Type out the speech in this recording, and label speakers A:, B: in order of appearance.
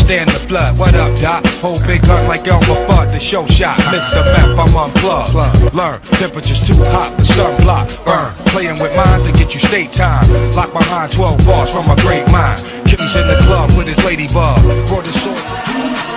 A: stand the flood. What up, Doc? Hold big gun like Elmer Fudd, the show shot. Mix the map, I'm unplugged. Learn, temperature's too hot, the sunblock. Burn, playing with minds to get you state time. Lock behind 12 bars from a great mind. Kitty's in the club with his ladybug. Brought his sword.